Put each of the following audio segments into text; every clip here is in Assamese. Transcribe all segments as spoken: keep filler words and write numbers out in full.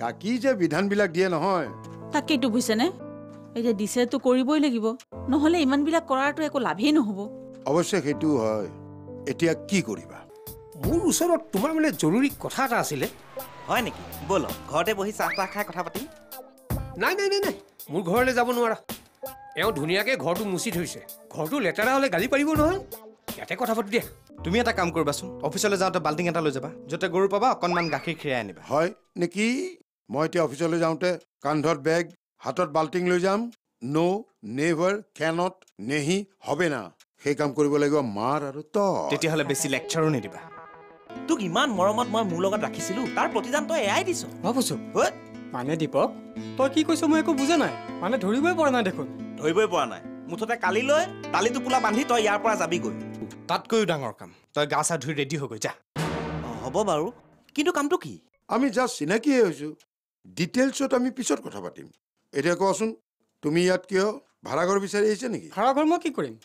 থাকি যে বিধানবিলাক দিয়ে নহয় তাকেইটো বুজিছেনে এতিয়া দিছেতো কৰিবই লাগিব নহলে ইমানবিলাক কৰাৰটো একো লাভেই নহব অৱশ্যে সেইটো হয় এতিয়া কি কৰিবা মোৰ ওচৰত তোমাৰ মানে জৰুৰী কথা এটা আছিলে হয় নেকি বলো ঘৰতে বহি চাহ তাহ খাই কথা পাতিম নাই নাই নাই নাই মোৰ ঘৰলৈ যাব নোৱাৰা এওঁ ধুনীয়াকৈ ঘৰটো মুচি থৈছে ঘৰটো লেতেৰা হ'লে গালি পাৰিব নহয় ইয়াতে কথা পাতি দিয়া তুমি এটা কাম কৰিবাচোন অফিচলৈ যাওঁতে বাল্টিং এটা লৈ যাবা য'তে গৰু পাবা অকণমান গাখীৰ খীৰাই আনিবা হয় নেকি মই এতিয়া অফিচলৈ যাওঁতে কান্ধত বেগ হাতত বাল্টিং লৈ যাম নো নেভাৰ কেনট নেহি হবে না সেই কাম কৰিব লাগিব মাৰ আৰু তই তেতিয়াহ'লে বেছি লেকচাৰো নিদিবা তোক ইমান মৰমত মই মোৰ লগত ৰাখিছিলো তাৰ প্ৰতিদান তই এয়াই দিছ ভাবুছো মানে দীপক তই কি কৈছ মই একো বুজা নাই মানে ধৰিবই পৰা নাই দেখোন ধৰিবই পৰা নাই মুঠতে কালিলৈ তালিটো পোলা বান্ধি তই ইয়াৰ পৰা যাবিগৈ তাতকৈও ডাঙৰ কাম তই গা চা ধুই ৰেডি হৈ গৈ যা হ'ব বাৰু কিন্তু কামটো কি আমি জাষ্ট চিনাকিয়ে হৈছো ডিটেইলছত আমি পিছত কথা পাতিম এতিয়া কোৱাচোন তুমি ইয়াত কিয় ভাড়াঘৰ বিচাৰি আহিছে নেকি ভাড়াঘৰ মই কি কৰিম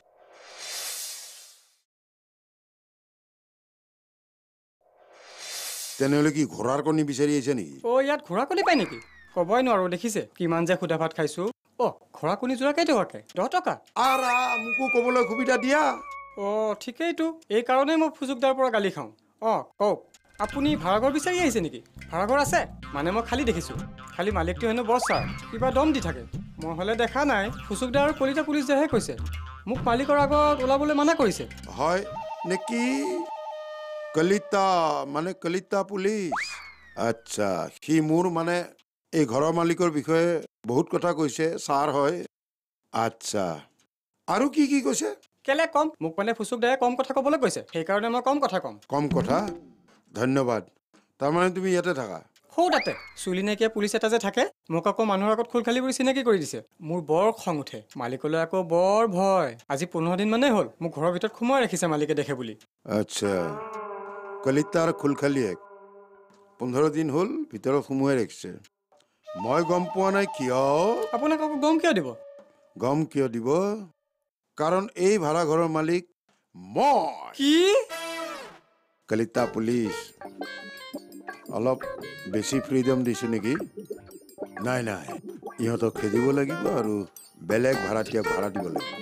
তেনেহ'লে কি ঘোঁৰাৰ কণী বিচাৰি আহিছে নেকি অ ইয়াত ঘোঁৰা কণী পায় নেকি ক'বই নোৱাৰো দেখিছে কিমান যে সুদা ভাত খাইছো অ ঘোঁৰা কণী যোৰা কেইটকাকে দহ টকা আৰা মোকো ক'বলৈ সুবিধা দিয়া অ ঠিকেইতো এই কাৰণেই মই ফুজুকদাৰ পৰা গালি খাওঁ অ কওক আপুনি ভাড়াঘৰ বিচাৰি আহিছে নেকি ভাড়াঘৰ আছে মানে মই খালী দেখিছোঁ খালী মালিকটো হেনো বছ ছাৰ কিবা দম দি থাকে মই হ'লে দেখা নাই ফুচুকদাৰ আৰু কলিতা পুলিচেহে কৈছে মোক মালিকৰ আগত ওলাবলৈ মানা কৰিছে হয় নেকি কলিতা মানে কলিতা পুলিচ আচ্ছা সি মোৰ মানে এই ঘৰৰ মালিকৰ বিষয়ে বহুত কথা কৈছে ছাৰ হয় আচ্ছা আৰু কি কি কৈছে কেলে কম মোক মানে ফুচুকদাৰে কম কথা ক'বলৈ কৈছে সেইকাৰণে মই কম কথা কম কম কথা ধন্যবাদ তাৰমানে তুমি ইয়াতে থাকা সৌ তাতে চুলি নাইকিয়া পুলিচ এটা যে থাকে মোক আকৌ মানুহৰ আগত খোল খালি কৰি চিনাকি কৰি দিছে মোৰ বৰ খং উঠে মালিকলৈ আকৌ বৰ ভয় আজি পোন্ধৰ দিন মানেই হ'ল মোক ঘৰৰ ভিতৰত সোমাই ৰাখিছে মালিকে দেখে বুলি আচ্ছা কলিতাৰ খুলখালিয়েক পোন্ধৰ দিন হ'ল ভিতৰত সোমোৱাই ৰাখিছে মই গম পোৱা নাই কিয় আপোনাক আকৌ গম কিয় দিব গম কিয় দিব কাৰণ এই ভাড়াঘৰৰ মালিক মই কি কলিতা পুলিচ অলপ বেছি ফ্ৰীডম দিছোঁ নেকি নাই নাই ইহঁতক খেদিব লাগিব আৰু বেলেগ ভাড়াতীয়াক ভাড়া দিব লাগিব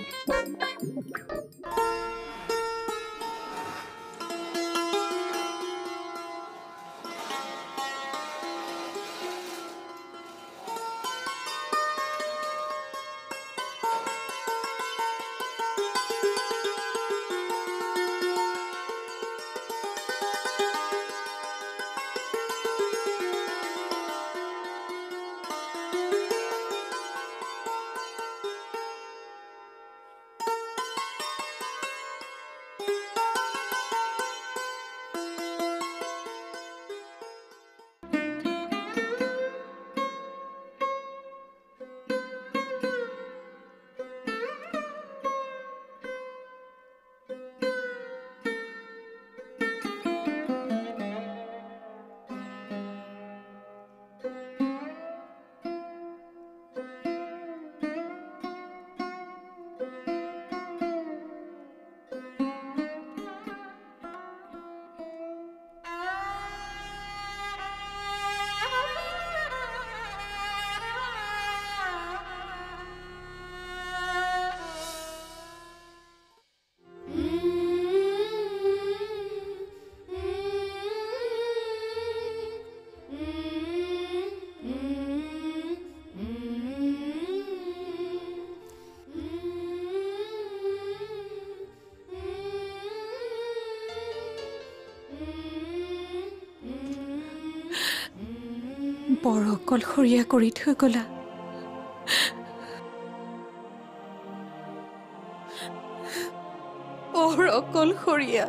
বৰ অকলশৰীয়া কৰি থৈ গলা বৰ অকলশৰীয়া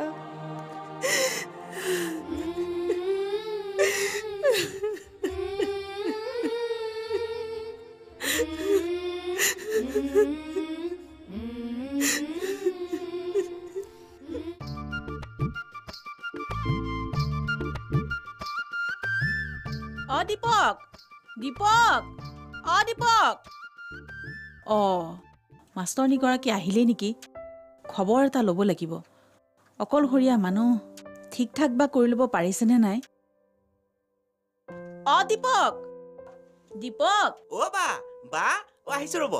অ দীপক দীপক অ দীপক অ মাষ্টৰনীগৰাকী আহিলেই নেকি খবৰ এটা ল'ব লাগিব অকলশৰীয়া মানুহ ঠিক ঠাক বা কৰি ল'ব পাৰিছেনে নাই অ দীপক দীপক অ' বা বা অ' আহিছো ৰ'ব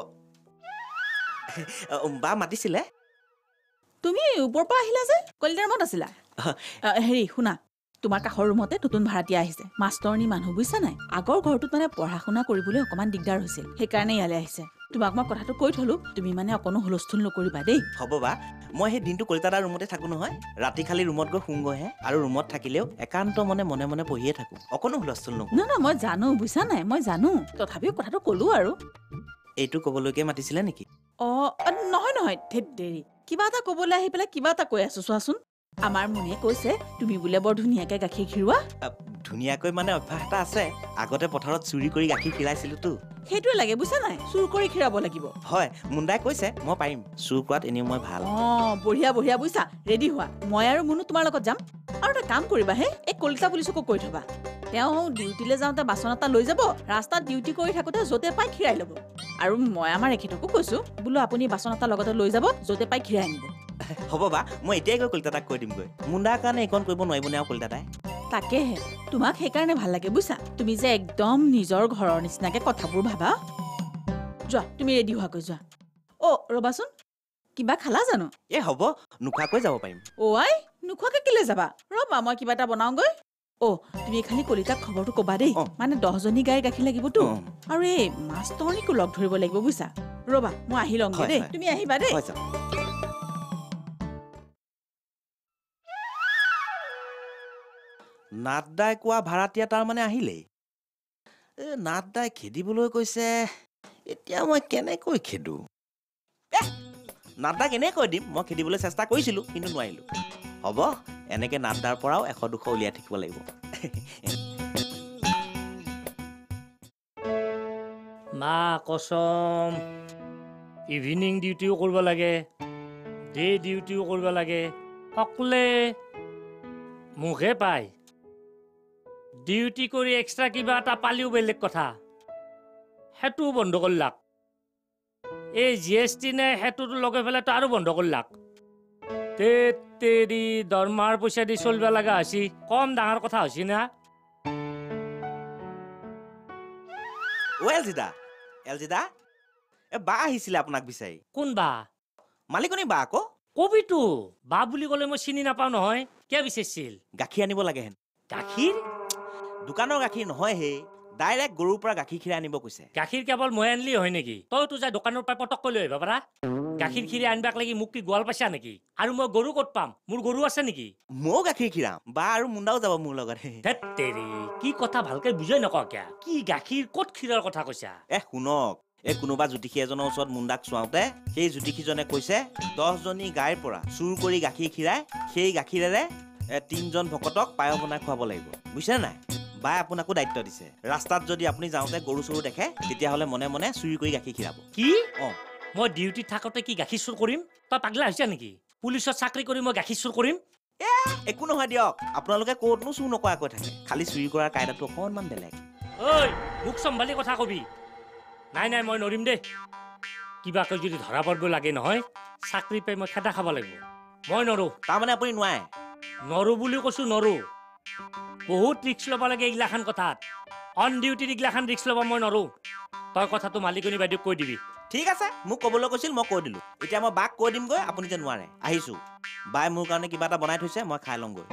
বা মাতিছিলে তুমি ওপৰৰ পৰা আহিলা যে কলিতাৰ ৰুমত আছিলা হেৰি শুনা তোমাৰ কাষৰ ৰুমতে নতুন ভাড়াতীয়া আহিছে মাষ্টৰনী মানুহ বুজিছা নাই আগৰ ঘৰটোত মানে পঢ়া শুনা কৰিবলৈ অকণমান দিগদাৰ হৈছিল সেইকাৰণে ইয়ালৈ আহিছে তোমাক মই কথাটো কৈ থলো তুমি মানে অকণো হুলস্থুল নকৰিবা দেই হ'ব বা মই সেই দিনটো কলিতাদাৰ ৰুমতে থাকো নহয় ৰাতি খালি ৰুমত গৈ শুংগৈহে আৰু ৰুমত থাকিলেও একান্ত মনে মনে মনে পঢ়িয়ে থাকো অকণো হুলস্থুল নকৰো না না মই জানো বুজিছা নাই মই জানো তথাপিও কথাটো ক'লো আৰু এইটো ক'বলৈকে মাতিছিলে নেকি অ নহয় নহয় ধেত দেৰি কিবা এটা ক'বলৈ আহি পেলাই কিবা এটা কৈ আছো চোৱাচোন আমাৰ মুনিয়ে কৈছে তুমি বোলে বৰ ধুনীয়াকৈ গাখীৰ খিৰোৱা ধুনীয়াকৈ মানে অভ্যাস এটা আছে আগতে পথাৰত চুৰি কৰি গাখীৰ খিৰাইছিলোতো সেইটোৱে লাগে বুজিছা নাই চুৰ কৰি খিৰাব লাগিব হয় মুণ্ডাই কৈছে মই পাৰিম চুৰ কৰাত এনেও মই ভাল অ বঢ়িয়া বঢ়িয়া বুজিছা ৰেডি হোৱা মই আৰু মুনু তোমাৰ লগত যাম আৰু এটা কাম কৰিবা হে এই কলিতা পুলিচকো কৈ থবা তেওঁ ডিউটিলৈ যাওঁতে বাচন এটা লৈ যাব ৰাস্তাত ডিউটি কৰি থাকোঁতে য'তে পাই খিৰাই ল'ব আৰু মই আমাৰ এখেতকো কৈছো বোলো আপুনি বাচন এটা লগতে লৈ যাব য'তে পাই খিৰাই আনিব হ'ব বা মই এতিয়াই গৈ কলিতাদাক কৈ দিমগৈ মুণ্ডাৰ কাৰণে এইকণ কৰিব নোৱাৰিবনে আৰু কলিতাদাই তাকেহে তোমাক সেইকাৰণে ভাল লাগে বুজিছা তুমি যে একদম নিজৰ ঘৰৰ নিচিনাকে কথাবোৰ ভাবা যোৱা তুমি ৰেডি হোৱাকৈ যোৱা অ ৰবাচোন কিবা খালা জানো এ হ'ব নোখোৱাকৈ যাব পাৰিম অ আই নোখোৱাকে কেলে যাবা ৰবা মই কিবা এটা বনাওঁগৈ অ তুমি খালি কলিতাক খবৰটো ক'বা দেই মানে দহজনী গাইৰ গাখীৰ লাগিবতো আৰু এই মাষ্টৰনীকো লগ ধৰিব লাগিব বুজিছা ৰবা মই আহি লওঁগৈ দেই তুমি আহিবা দেই নাথদাই কোৱা ভাড়াতীয়া তাৰ মানে আহিলেই এ নাথদাই খেদিবলৈ কৈছে এতিয়া মই কেনেকৈ খেদো নাথদাক এনেকৈ দিম মই খেদিবলৈ চেষ্টা কৰিছিলো কিন্তু নোৱাৰিলো হ'ব এনেকে নাথদাৰ পৰাও এশ দুশ উলিয়াই থাকিব লাগিব মা কচম ইভিনিং ডিউটিও কৰিব লাগে ডে ডিউটিও কৰিব লাগে সকলে মুখে পায় ডিউটি কৰি এক্সট্ৰা কিবা এটা পালিও বেলেগ কথা সেইটোও বন্ধ কৰিলাক এই জি এছ টি নে সেইটোতো লগাই পেলাইতো আৰু বন্ধ কৰিলাক তেৰি দৰমাৰ পইচা দি চলিব লগা হৈছে কম ডাঙৰ কথা হৈছে না অ এলজিদা এলজিদা এ বা আহিছিলে আপোনাক বিচাৰি কোন বা মালিকনী বা আকৌ কবিতো বা বুলি ক'লে মই চিনি নাপাওঁ নহয় কিয় বিচাৰিছিল গাখীৰ আনিব লাগে হেন গাখীৰ দোকানৰ গাখীৰ নহয় হে ডাইৰেক্ট গৰুৰ পৰা গাখীৰ খিৰাই আনিব কৈছে গাখীৰ কেৱল মই আনিলি হয় নেকি তইতো যাই দোকানৰ পৰা পটককৈ লৈ আহিব পাৰা গাখীৰ খিৰি আনিবাক লাগি মোক কি গোৱাল পাইছা নেকি আৰু মই গৰু ক'ত পাম মোৰ গৰু আছে নেকি ময়ো গাখীৰ খিৰাম বা আৰু মুণ্ডাও যাব মোৰ লগত ধেৎ তেৰি কি কথা ভালকে বুজাই নকওঁ কিয়া কি গাখীৰ ক'ত খিৰাৰ কথা কৈছা এ শুনক এই কোনোবা জ্যোতিষী এজনৰ ওচৰত মুণ্ডাক চোৱাওঁতে সেই জ্যোতিষীজনে কৈছে দহজনী গাইৰ পৰা চুৰ কৰি গাখীৰ খিৰাই সেই গাখীৰেৰে তিনজন ভকতক পায়স বনাই খুৱাব লাগিব বুজিছে নাই বাই আপোনাকো দায়িত্ব দিছে ৰাস্তাত যদি আপুনি যাওঁতে গৰু চৰু দেখে তেতিয়াহ'লে মনে মনে চুৰি কৰি গাখীৰ খিৰাব কি অ মই ডিউটিত থাকোঁতে কি গাখীৰ চুৰ কৰিম তই পাগলা হৈছা নেকি পুলিচত চাকৰি কৰি মই গাখীৰ চুৰ কৰিম এ একো নহয় দিয়ক আপোনালোকে ক'তনো চুৰ নকৰাকৈ থাকে খালি চুৰি কৰাৰ কাইদাটো অকণমান বেলেগ ঐ মোক চম্ভালি কথা কবি নাই নাই মই নৰিম দেই কিবাকৈ যদি ধৰা পৰিব লাগে নহয় চাকৰি পাই মই খেদা খাব লাগিব মই নৰো তাৰমানে আপুনি নোৱাৰে নৰো বুলি কৈছো নৰো বহুত ৰিক্স ল'ব লাগে এইগিলাখান কথাত অন ডিউটিত এইগিলাখান ৰিক্স ল'ব মই নৰো তই কথাটো মালিকনী বাইদেউক কৈ দিবি ঠিক আছে মোক ক'বলৈ কৈছিল মই কৈ দিলো এতিয়া মই বাক কৈ দিমগৈ আপুনি যে নোৱাৰে আহিছো বাই মোৰ কাৰণে কিবা এটা বনাই থৈছে মই খাই লওঁগৈ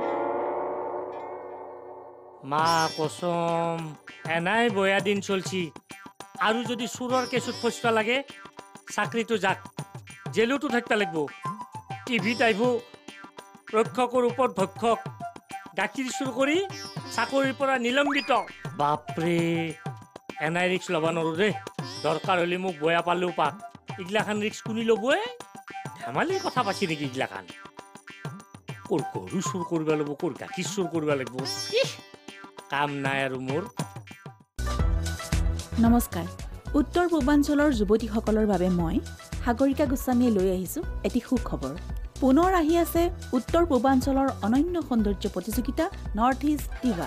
মা কচম এনাই বয়া দিন চলছি আৰু যদি চোৰৰ কেছত ফচিব লাগে চাকৰিটো যাক জেলতো থাকিব লাগিব টিভিত আহিব ৰক্ষকৰ ওপৰত ভক্ষক গাখীৰ চুৰ কৰি চাকৰিৰ পৰা নিলম্বিত বাপৰে এনাই ৰিক্স ল'ব নোৱাৰো দেই দৰকাৰ হ'লে মোক বয়া পালেও পাক এইগিলাখান ৰিক্স কোনি ল'বই ধেমালি কথা পাইছে নেকি এইগিলাখান ক'ৰ গৰু চুৰ কৰিব লাগিব ক'ৰ গাখীৰ চুৰ কৰিব লাগিব কাম নাই আৰু মোৰ নমস্কাৰ উত্তৰ পূৰ্বাঞ্চলৰ যুৱতীসকলৰ বাবে মই সাগৰিকা গোস্বামীয়ে লৈ আহিছোঁ এটি সুখবৰ পুনৰ আহি আছে উত্তৰ পূৰ্বাঞ্চলৰ অনন্য সৌন্দৰ্য প্ৰতিযোগিতা নৰ্থ ইষ্ট ডিভা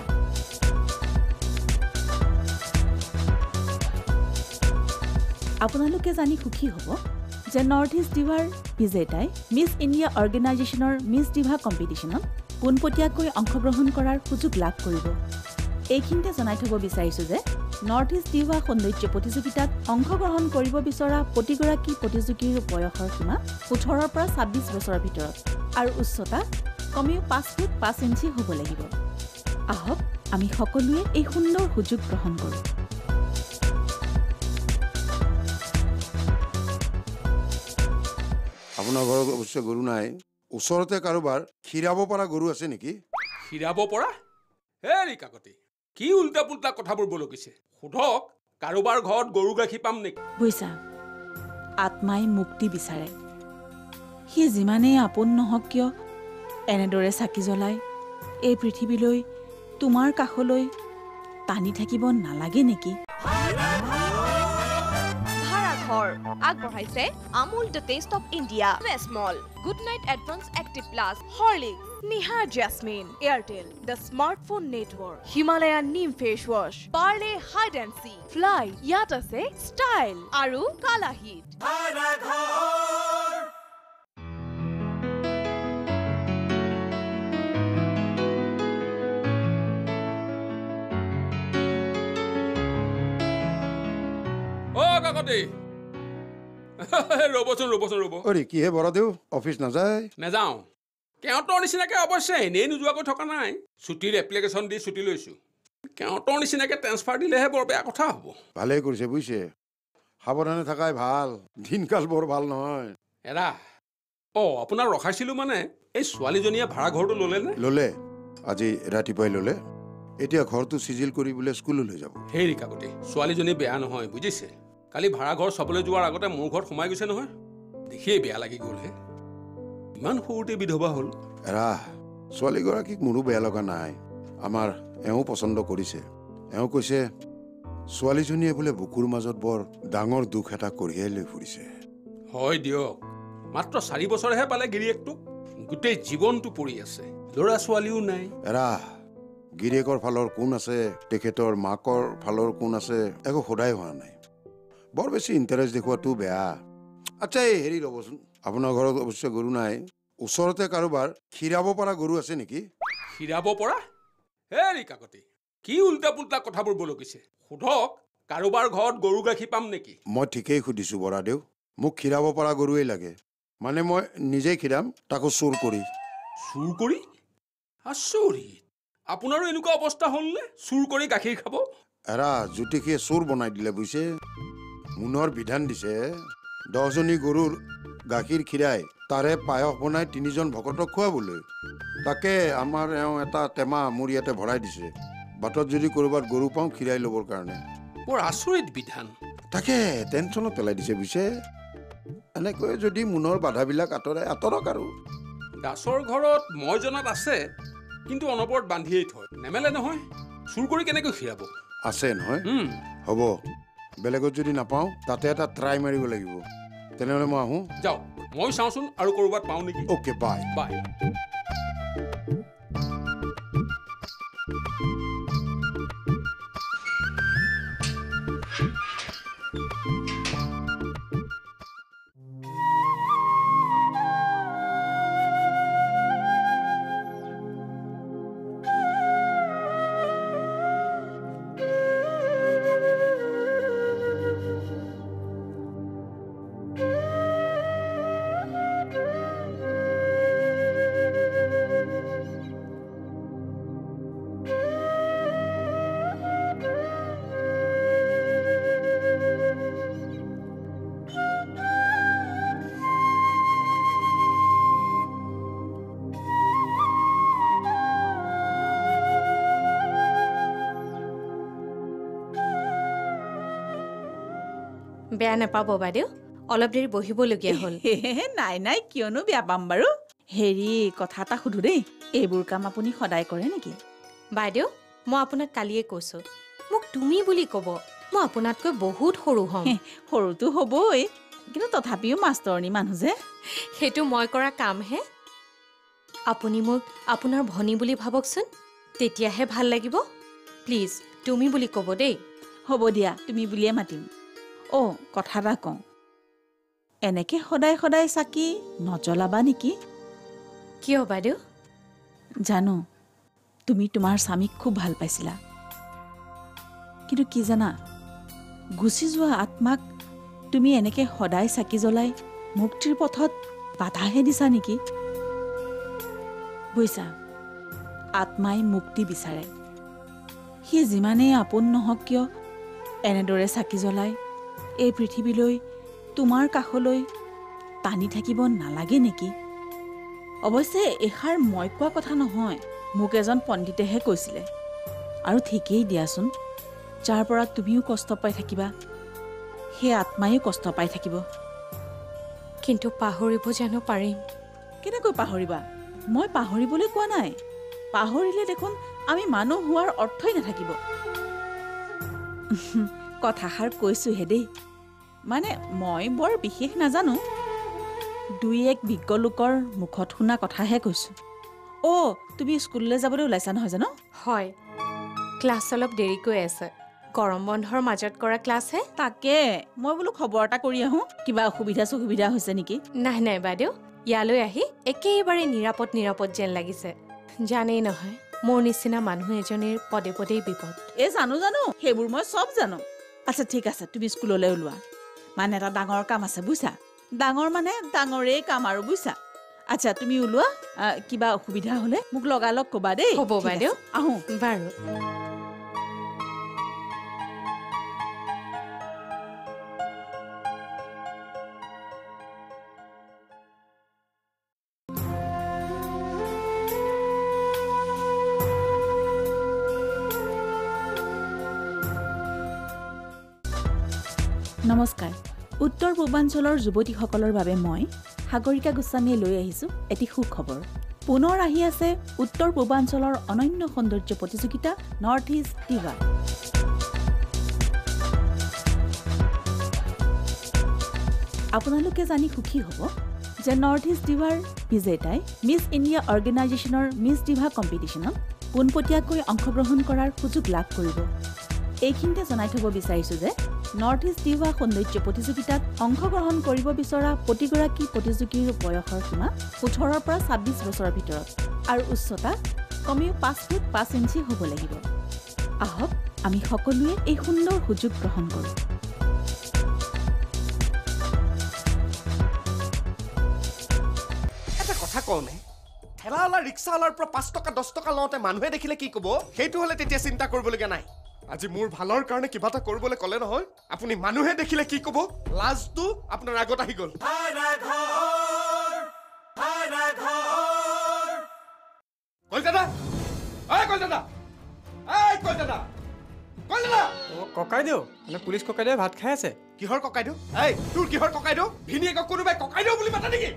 আপোনালোকে জানি সুখী হ'ব যে নৰ্থ ইষ্ট ডিভাৰ বিজেতাই মিছ ইণ্ডিয়া অৰ্গেনাইজেশ্যনৰ মিছ ডিভা কম্পিটিশ্যনত পোনপটীয়াকৈ অংশগ্ৰহণ কৰাৰ সুযোগ লাভ কৰিব এইখিনিতে জনাই থ'ব বিচাৰিছোঁ যে নৰ্থ ইষ্ট দিৱা সৌন্দৰ্য প্ৰতিযোগিতাত অংশগ্ৰহণ কৰিব বিচৰা প্ৰতিগৰাকী প্ৰতিযোগীৰ বয়সৰ সীমা ওঠৰৰ পৰা ছাব্বিছ বছৰৰ ভিতৰত আৰু উচ্চতা কমেও পাঁচ ফুট পাঁচ ইঞ্চি হ'ব লাগিব। আহক আমি সকলোৱে এই সুন্দৰ সুযোগ গ্ৰহণ কৰোঁ। আপোনাৰ ঘৰত অৱশ্যে গৰু নাই, ওচৰতে কাৰোবাৰ খীৰাব পৰা গৰু আছে নেকি? খীৰাব পৰা? হেৰি কাকতি, কি উল্টা পুল্টা কথাবোৰ বলকিছে? সোধক, কাৰোবাৰ ঘৰত গৰু গাখীৰ পাম নেকি? বুইছা, আত্মাই মুক্তি বিচাৰে। সি যিমানেই আপোন নহওক কিয় এনেদৰে চাকি জ্বলাই এই পৃথিৱীলৈ তোমাৰ কাষলৈ টানি থাকিব নালাগে নেকি? ভাড়াঘৰ আগবঢ়াইছে Amul the taste of India, small good night advance active plus, Horlicks, Nihar jasmine, Airtel the smartphone network, Himalayan neem face wash, Parle hide and seek, fly, ইয়াত আছে ষ্টাইল আৰু কালা হিট। কাকতি ৰ'বচোন ৰ'বচোন ৰ'ব। অৰে কিহে বৰাদেউ, অফিচ নাযায়? নাযাওঁ। কেওঁতৰ নিচিনাকৈ অৱশ্যে এনেই নোযোৱাকৈ থকা নাই। ছুটীৰ এপ্লিকেশ্যন দি ছুটী লৈছোঁ। কেওঁতৰ নিচিনাকৈ ট্ৰেন্সফাৰ দিলেহে বৰ বেয়া কথা হ'ব। ভালেই কৰিছে বুজিছে, সাৱধানে থকাই ভাল, দিনকাল বৰ ভাল নহয়। এৰা অঁ, আপোনাক ৰখাইছিলোঁ মানে এই ছোৱালীজনীয়ে ভাড়াঘৰটো ল'লে নে? ল'লে, আজি ৰাতিপুৱাই ল'লে। এতিয়া ঘৰটো চিজিল কৰি বোলে স্কুললৈ যাব। হেৰি কাকতি, ছোৱালীজনী বেয়া নহয় বুজিছে। কালি ভাড়াঘৰ চাবলৈ যোৱাৰ আগতে মোৰ ঘৰত সোমাই গৈছে নহয়, দেখিয়েই বেয়া লাগি গ'লহে। ইমান সৰুতে বিধৱা হ'ল। এৰা, ছোৱালীগৰাকীক মোৰো বেয়া লগা নাই। আমাৰ এওঁ পচন্দ কৰিছে। এওঁ কৈছে ছোৱালীজনীয়ে বোলে বুকুৰ মাজত বৰ ডাঙৰ দুখ এটা কঢ়িয়াই লৈ ফুৰিছে। হয় দিয়ক, মাত্ৰ চাৰি বছৰহে পালে গিৰিয়েকটোক, গোটেই জীৱনটো পৰি আছে, ল'ৰা ছোৱালীও নাই। এৰা, গিৰিয়েকৰ ফালৰ কোন আছে, তেখেতৰ মাকৰ ফালৰ কোন আছে, একো সোধাই হোৱা নাই। বৰ বেছি ইণ্টাৰেষ্ট দেখুৱাটো বেয়া। আচ্ছা, এই হেৰি ৰ'বচোন, আপোনাৰ ঘৰত অৱশ্যে গৰু নাই, ওচৰতে কাৰোবাৰ খীৰাব পৰা গৰু আছে নেকি? খীৰাব পৰা? হেৰি কাকতি, কি উল্টা পুল্টা কথাবোৰ বলকিছে? সোধক, কাৰোবাৰ ঘৰত গৰু গাখীৰ পাম নেকি? মই ঠিকেই সুধিছোঁ বৰাদেউ, মোক খীৰাব পৰা গৰুৱেই লাগে। মানে মই নিজেই খীৰাম, তাকো চুৰ কৰি। চুৰ কৰি? আচৰিত, আপোনাৰো এনেকুৱা অৱস্থা হ'লনে? চুৰ কৰি গাখীৰ খাব? এৰা, জ্যোতিষীয়ে চোৰ বনাই দিলে বুজিছে। মুনৰ বিধান দিছে, দহজনী গৰুৰ গাখীৰ খীৰাই তাৰে পায়স বনাই তিনিজন ভকতক খুৱাবলৈ। তাকে আমাৰ এওঁ এটা টেমা মোৰ ইয়াতে ভৰাই দিছে, বাটত যদি ক'ৰবাত গৰু পাওঁ খীৰাই ল'বৰ কাৰণে। বৰ আচৰিত বিধান। তাকে টেনশ্যনত পেলাই দিছে বুজিছে। এনেকৈ যদি মুনৰ বাধাবিলাক আঁতৰাই আঁতৰক আৰু। দাসৰ ঘৰত মই জনাত আছে, কিন্তু অনবৰত বান্ধিয়েই থয়, নেমেলে নহয়। চুৰ কৰি কেনেকৈ খীৰাব? আছে নহয়? হ'ব, বেলেগত যদি নাপাওঁ তাতে এটা ট্ৰাই মাৰিব লাগিব। তেনেহ'লে মই আহোঁ। যাওক, মই চাওঁচোন আৰু ক'ৰবাত পাওঁ নেকি। Okay, bye bye. বেয়া নাপাব বাইদেউ, অলপ দেৰি বহিবলগীয়া হ'ল। নাই নাই, কিয়নো বেয়া পাম বাৰু। হেৰি, কথা এটা সুধো দেই, এইবোৰ কাম আপুনি সদায় কৰে নেকি? বাইদেউ, মই আপোনাক কালিয়ে কৈছোঁ, মোক তুমি বুলি ক'ব। মই আপোনাতকৈ বহুত সৰু হ'ম। সৰুটো হ'বই, কিন্তু তথাপিও মাষ্টৰণী মানুহ যে। সেইটো মই কৰা কামহে। আপুনি মোক আপোনাৰ ভনী বুলি ভাবকচোন, তেতিয়াহে ভাল লাগিব। প্লিজ তুমি বুলি ক'ব দেই। হ'ব দিয়া, তুমি বুলিয়ে মাতিম। অ', কথা এটা কওঁ, এনেকে সদায় সদায় চাকি নজ্বলাবা নেকি? কিয় বাইদেউ? জানো, তুমি তোমাৰ স্বামীক খুব ভাল পাইছিলা, কিন্তু কি জানা গুচি যোৱা আত্মাক তুমি এনেকে সদায় চাকি জ্বলাই মুক্তিৰ পথত বাধাহে দিছা নেকি বুইছা আত্মাই মুক্তি বিচাৰে সি যিমানেই আপোন নহওক কিয় এনেদৰে চাকি জ্বলাই এই পৃথিৱীলৈ তোমাৰ কাষলৈ টানি থাকিব নালাগে নেকি অৱশ্যে এষাৰ মই কোৱা কথা নহয় মোক এজন পণ্ডিতেহে কৈছিলে আৰু ঠিকেই দিয়াচোন যাৰ পৰা তুমিও কষ্ট পাই থাকিবা সেই আত্মায়ো কষ্ট পাই থাকিব কিন্তু পাহৰিব জানো পাৰিম কেনেকৈ পাহৰিবা মই পাহৰিবলৈ কোৱা নাই পাহৰিলে দেখোন আমি মানুহ হোৱাৰ অৰ্থই নাথাকিব কথাষাৰ কৈছোহে দেই মানে মই বৰ বিশেষ নাজানো দুই এক বিজ্ঞ লোকৰ মুখত শুনা কথাহে কৈছো অ' তুমি স্কুললৈ যাবলৈ ওলাইছা নহয় জানো হয় ক্লাছ অলপ দেৰিকৈ আছে গৰম বন্ধৰ মাজত কৰা ক্লাছহে তাকে মই বোলো খবৰ এটা কৰি আহোঁ কিবা অসুবিধা সুবিধা হৈছে নেকি নাই নাই বাইদেউ ইয়ালৈ আহি একেবাৰে নিৰাপদ নিৰাপদ যেন লাগিছে জানেই নহয় মোৰ নিচিনা মানুহ এজনীৰ পদে পদেই বিপদ এই জানো জানো সেইবোৰ মই চব জানো আচ্ছা ঠিক আছে তুমি স্কুললৈ ওলোৱা মানে এটা ডাঙৰ কাম আছে বুইছা ডাঙৰ মানে ডাঙৰেই কাম আৰু বুইছা আচ্ছা তুমি ওলোৱা কিবা অসুবিধা হ'লে মোক লগালগ ক'বা দেই হ'ব বাইদেউ আহোঁ বাৰু নমস্কাৰ উত্তৰ পূৰ্বাঞ্চলৰ যুৱতীসকলৰ বাবে মই সাগৰিকা গোস্বামীয়ে লৈ আহিছোঁ এটি সুখবৰ পুনৰ আহি আছে উত্তৰ পূৰ্বাঞ্চলৰ অনন্য সৌন্দৰ্য প্ৰতিযোগিতা নৰ্থ ইষ্ট ডিভা আপোনালোকে জানি সুখী হ'ব যে নৰ্থ ইষ্ট ডিভাৰ বিজেতাই মিছ ইণ্ডিয়া অৰ্গেনাইজেশ্যনৰ মিছ ডিভা কম্পিটিশ্যনত পোনপটীয়াকৈ অংশগ্ৰহণ কৰাৰ সুযোগ লাভ কৰিব এইখিনিতে জনাই থ'ব বিচাৰিছোঁ যে নৰ্থ ইষ্ট ডিভা সৌন্দৰ্য প্ৰতিযোগিতাত অংশগ্ৰহণ কৰিব বিচৰা প্ৰতিগৰাকী প্ৰতিযোগীৰ বয়সৰ সীমা ওঠৰৰ পৰা ছাব্বিছ বছৰৰ ভিতৰত আৰু উচ্চতা কমেও পাঁচ ফুট পাঁচ ইঞ্চি হ'ব লাগিব আহক আমি সকলোৱে এই সুন্দৰ সুযোগ গ্ৰহণ কৰোঁ এটা কথা কওঁনে ঠেলাৱালা ৰিক্সাৱালাৰ পৰা পাঁচ টকা দহ টকা লওঁতে মানুহে দেখিলে কি ক'ব সেইটো হ'লে তেতিয়া চিন্তা কৰিবলগীয়া নাই আজি মোৰ ভালৰ কাৰণে কিবা এটা কৰিবলৈ ক'লে নহয় আপুনি মানুহে দেখিলে কি ক'ব লাজটো আপোনাৰ আগত আহি গ'ল কলকাতা ঐ কলকাতা ঐ কলকাতা কলকাতা ককাইদেউ মানে পুলিচ ককাইদেউ ভাত খাই আছে কিহৰ ককাইদেউ এই তোৰ কিহৰ ককাইদেউ ভিনীয়েকক কোনোবাই ককাইদেউ বুলি মাতা নেকি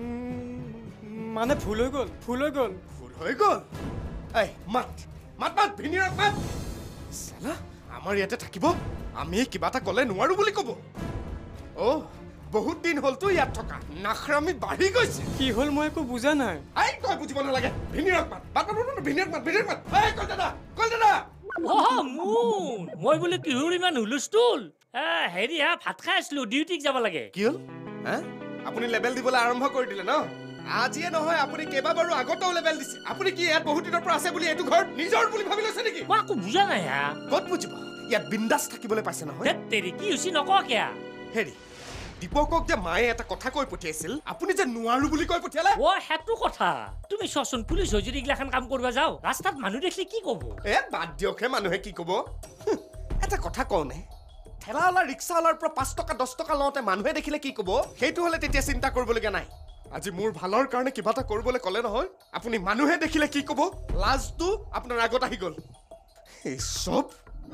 মানে ভুল হৈ গ'ল ভুল হৈ গ'ল ভুল হৈ গ'ল এই মাত মাত মাত ভিনীয়েৰক মাত চালা আমাৰ ইয়াতে থাকিব আমি কিবা এটা ক'লে নোৱাৰো বুলি ক'ব অ' বহুত দিন হ'লতো ইয়াত থকা নাখৰামি বাঢ়ি গৈছে কি হ'ল মই একো বুজা নাই এই তই বুজিব নালাগে ভিনীয়েৰক মাত মাত মাত ভিনীয়েৰক মাত ভিনীয়েৰক মাত এই কলকাতা কলকাতা অ' মোন মই বোলে কিহৰ ইমান হুলস্থুল হেৰি হা ভাত খাই আছিলো ডিউটিক যাব লাগে কি হ'ল হা আপুনি লেবেল দিবলৈ আৰম্ভ কৰি দিলে ন আজিয়ে নহয় আপুনি কেইবাবাৰো আগতেও লেবেল দিছে আপুনি কি ইয়াত বহুত দিনৰ পৰা আছে বুলি এইটো ঘৰ নিজৰ বুলি ভাবি লৈছে নেকি মই একো বুজা নাই হা ক'ত বুজিব ইয়াত বিন্দাছ থাকিবলৈ পাইছে নহয় তেৰি কি হৈছে নকওঁ কিয়া হেৰি দীপকক যে মায়ে এটা কথা কৈ পঠিয়াইছিল আপুনি যে নোৱাৰো বুলি কৈ পঠিয়ালে অ সেইটো কথা তুমি চোৱাচোন পুলিচ হৈ যদি এইগিলাখান কাম কৰিব যাও ৰাস্তাত মানুহ দেখিলে কি ক'ব এ বাদ দিয়কহে মানুহে কি ক'ব এটা কথা কওঁনে ঠেলাৱালা ৰিক্সাৱালাৰ পৰা পাঁচ টকা দহ টকা লওঁতে মানুহে দেখিলে কি ক'ব সেইটো হ'লে তেতিয়া চিন্তা কৰিবলগীয়া নাই আজি মোৰ ভালৰ কাৰণে কিবা এটা কৰিবলৈ ক'লে নহয় আপুনি মানুহে দেখিলে কি ক'ব লাজটো আপোনাৰ আগত আহি গ'ল এই চব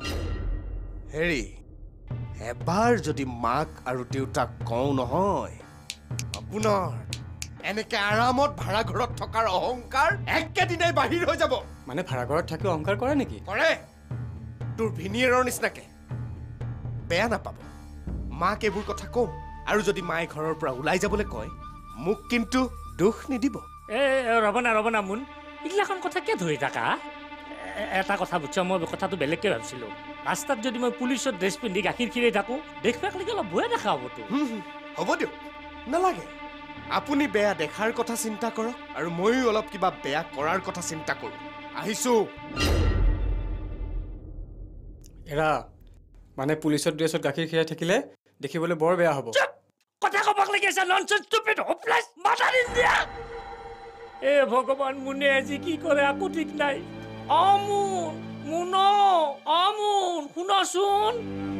হেৰি এবাৰ যদি মাক আৰু দেউতাক কওঁ নহয় আপোনাৰ এনেকে আৰামত ভাড়াঘৰত থকাৰ অহংকাৰ একেদিনাই বাহিৰ হৈ যাব মানে ভাড়াঘৰত থাকি অহংকাৰ কৰে নেকি কৰে তোৰ ভিনীয়েৰৰ নিচিনাকে বেয়া নাপাব মাক এইবোৰ কথা কম আৰু যদি মায়ে ঘৰৰ পৰা ওলাই যাবলৈ কয় মোক কিন্তু দুখ নিদিব এ ৰবনা ৰবনা মুন এইগিলাখন কথা কিয় ধৰি থাকা এটা কথা বুজছা মই কথাটো বেলেগকে ভাবিছিলো ৰাস্তাত যদি মই পুলিচৰ ড্ৰেছ পিন্ধি গাখীৰ খিৰাই থাকো দেখিবাক লাগি অলপ বেয়া দেখা হ'বতো হ'ব দিয়ক নালাগে আপুনি বেয়া দেখাৰ কথা চিন্তা কৰক আৰু ময়ো অলপ কিবা বেয়া কৰাৰ কথা চিন্তা কৰোঁ আহিছো এৰা মানে পুলিচৰ ড্ৰেছত গাখীৰ খীৰাই থাকিলে দেখিবলৈ বৰ বেয়া হ'ব কথা কবাক লাগি আছে nonsense stupid hopeless mother India এ ভগবান মুনে আজি কি কৰে আকো ঠিক নাই আমুন মুন আমুন শুনচোন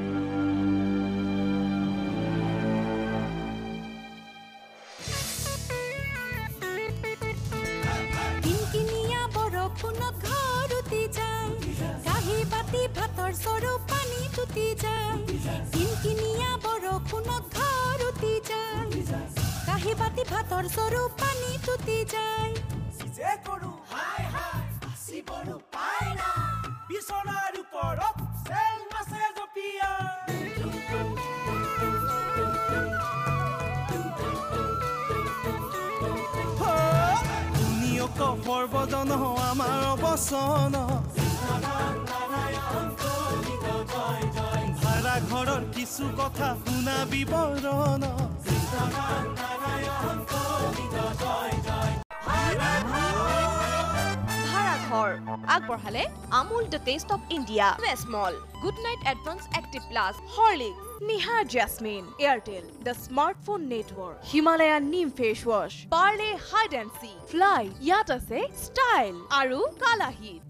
কিনকিনিয়া বৰষুণত ঘৰ উটি যায় কাঁহী বাতি ভাতৰ চৰু পানী টুটি যায় কিনকিনিয়া বৰষুণত ঘৰ উটি যায় কাঁহী বাতি ভাতৰ চৰু পানী টুটি যায় যে কৰো হাই হাই আসিবৰো পাই না বিছনাৰ ওপৰত চেল মাছে জপিয়া সৰ্বজন আমাৰ অৱচন ভাড়া ঘৰৰ কিছু কথা শুনা বিৱৰণ ভাড়াঘৰ আগবঢ়ালে Amul the taste of India small good night advance active plus Horlicks Nihar jasmine Airtel the smartphone network Himalayan neem face wash Parle hide and seek fly ইয়াত আছে ষ্টাইল আৰু কালাহিত